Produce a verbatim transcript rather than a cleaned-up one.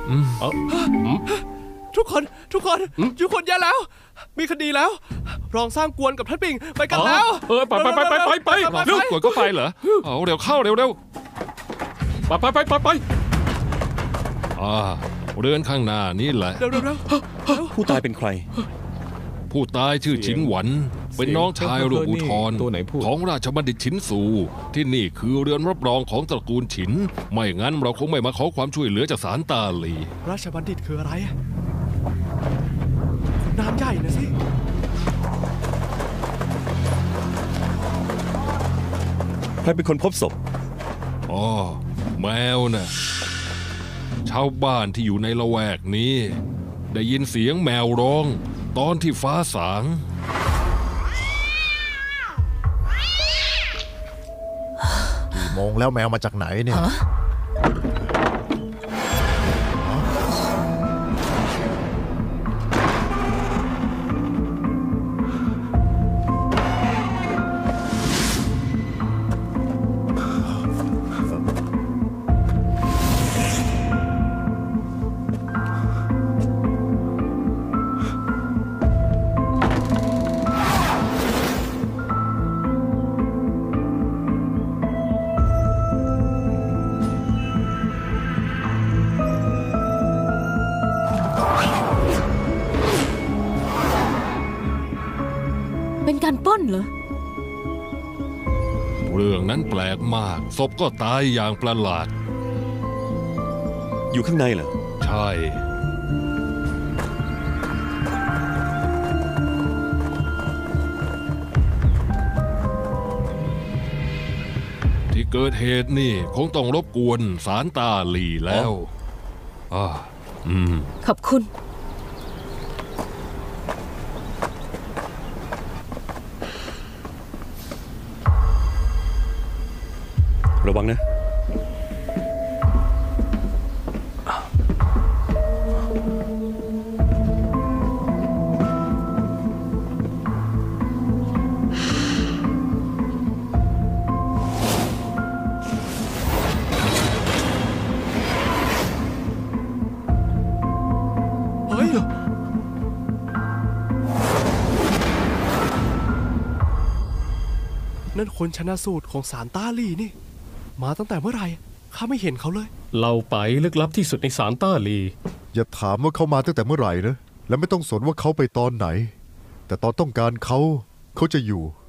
ทุกคนทุกคนทุกคนแย่แล้วมีคดีแล้วรองสร้างกวนกับท่านปิงไปกันแล้วเออไปไปไปไปไปไปเร็วกวนก็ไปเหรอเอาเร็วเข้าเร็วเร็วไปไปไปไปไปอ่าเรือนข้างหน้านี่แหละเร็วเร็วเร็วผู้ตายเป็นใครผู้ตายชื่อฉินหวันเป็นน้องชายลูกอุทธรของราชบัณฑิตฉินซูที่นี่คือเรือนรับรองของตระกูลฉินไม่งั้นเราคงไม่มาขอความช่วยเหลือจากศาลตาหลีราชบัณฑิตคืออะไรน้ำใหญ่นะสิใครเป็นคนพบศพอ๋อแมวน่ะชาวบ้านที่อยู่ในละแวกนี้ได้ยินเสียงแมวร้องตอนที่ฟ้าสางกี่โมงแล้วแมวมาจากไหนเนี่ยเป็นการปล้นเหรอเรื่องนั้นแปลกมากศพก็ตายอย่างประหลาดอยู่ข้างในเหรอใช่ที่เกิดเหตุนี่คงต้องรบกวนศาลตาหลีแล้วอ่าอืมขอบคุณระวังนะเฮ้ยนั่นคนชนะสูตรของศาลต้าลี่นี่มาตั้งแต่เมื่อไหร่ข้าไม่เห็นเขาเลยเราไปลึกลับที่สุดในศาลต้าลีอย่าถามว่าเขามาตั้งแต่เมื่อไหร่นะและไม่ต้องสนว่าเขาไปตอนไหนแต่ตอนต้องการเขาเขาจะอยู่